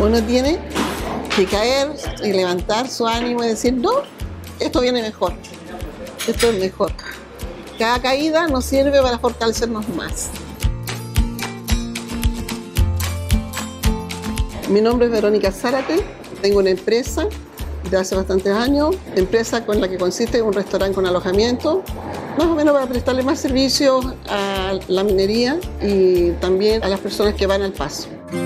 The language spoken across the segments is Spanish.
Uno tiene que caer y levantar su ánimo y decir, no, esto viene mejor, esto es mejor. Cada caída nos sirve para fortalecernos más. Mi nombre es Verónica Zárate, tengo una empresa de hace bastantes años, empresa con la que consiste en un restaurante con alojamiento, más o menos para prestarle más servicios a la minería y también a las personas que van al paso.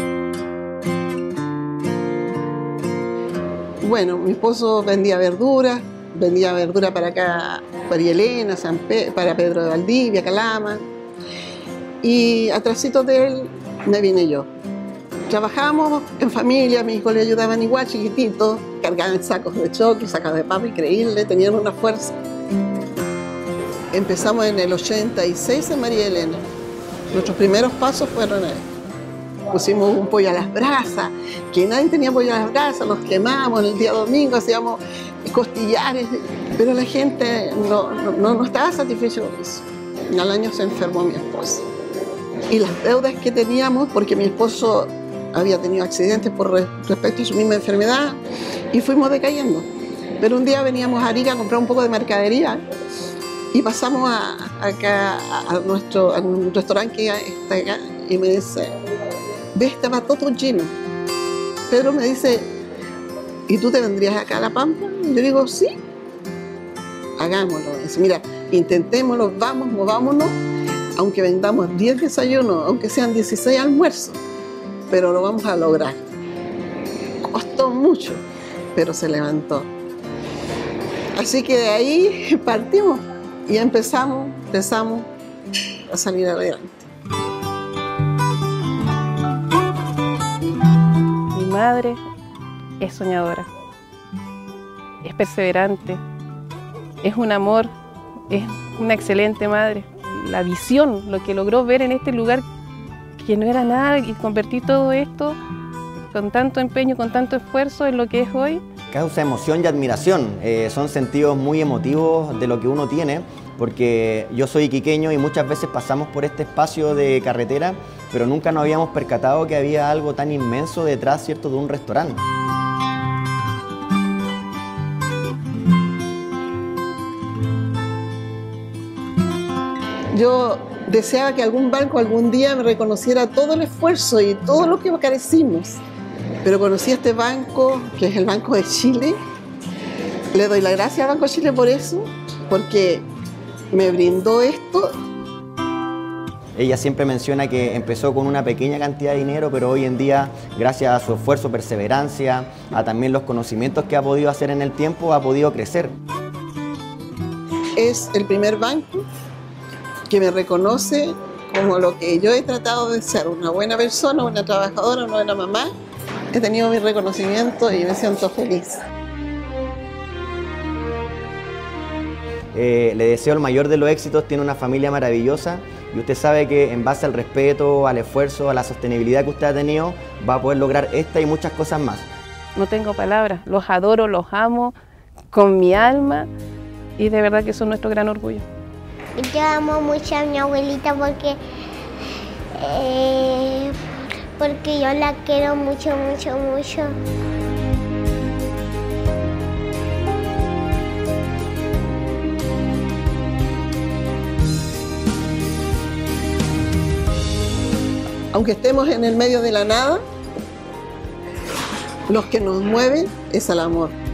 Bueno, mi esposo vendía verdura para acá, para Elena, para Pedro de Valdivia, Calama, y atrásito de él me vine yo. Trabajábamos en familia, mis hijos le ayudaban igual, chiquititos, cargaban sacos de choque, sacos de papa, increíble, tenían una fuerza. Empezamos en el 86 en María Elena. Nuestros primeros pasos fueron ahí. Pusimos un pollo a las brasas, que nadie tenía pollo a las brasas, nos quemamos el día domingo, hacíamos costillares, pero la gente no estaba satisfecha con eso. Al año se enfermó mi esposo. Y las deudas que teníamos, porque mi esposo había tenido accidentes respecto a su misma enfermedad, y fuimos decayendo. Pero un día veníamos a Arica a comprar un poco de mercadería y pasamos acá a un restaurante que está acá y me dice, ve, estaba todo lleno. Pedro me dice, ¿y tú te vendrías acá a La Pampa? Y yo digo, sí, hagámoslo. Dice, mira, intentémoslo, vamos, movámonos, aunque vendamos 10 desayunos, aunque sean 16 almuerzos, pero lo vamos a lograr. Costó mucho, pero se levantó. Así que de ahí partimos y empezamos a salir adelante. Mi madre es soñadora, es perseverante, es un amor, es una excelente madre. La visión, lo que logró ver en este lugar que no era nada y convertir todo esto con tanto empeño, con tanto esfuerzo en lo que es hoy. Causa emoción y admiración, son sentidos muy emotivos de lo que uno tiene, porque yo soy iquiqueño y muchas veces pasamos por este espacio de carretera, pero nunca nos habíamos percatado que había algo tan inmenso detrás, ¿cierto?, de un restaurante. Yo deseaba que algún banco algún día me reconociera todo el esfuerzo y todo lo que carecimos. Pero conocí a este banco, que es el Banco de Chile. Le doy las gracias al Banco de Chile por eso, porque me brindó esto. Ella siempre menciona que empezó con una pequeña cantidad de dinero, pero hoy en día, gracias a su esfuerzo, perseverancia, a también los conocimientos que ha podido hacer en el tiempo, ha podido crecer. Es el primer banco que me reconoce como lo que yo he tratado de ser, una buena persona, una trabajadora, una buena mamá. He tenido mi reconocimiento y me siento feliz. Le deseo el mayor de los éxitos, tiene una familia maravillosa y usted sabe que en base al respeto, al esfuerzo, a la sostenibilidad que usted ha tenido, va a poder lograr esta y muchas cosas más. No tengo palabras, los adoro, los amo con mi alma y de verdad que son nuestro gran orgullo. Yo amo mucho a mi abuelita porque yo la quiero mucho, mucho, mucho. Aunque estemos en el medio de la nada, los que nos mueven es el amor.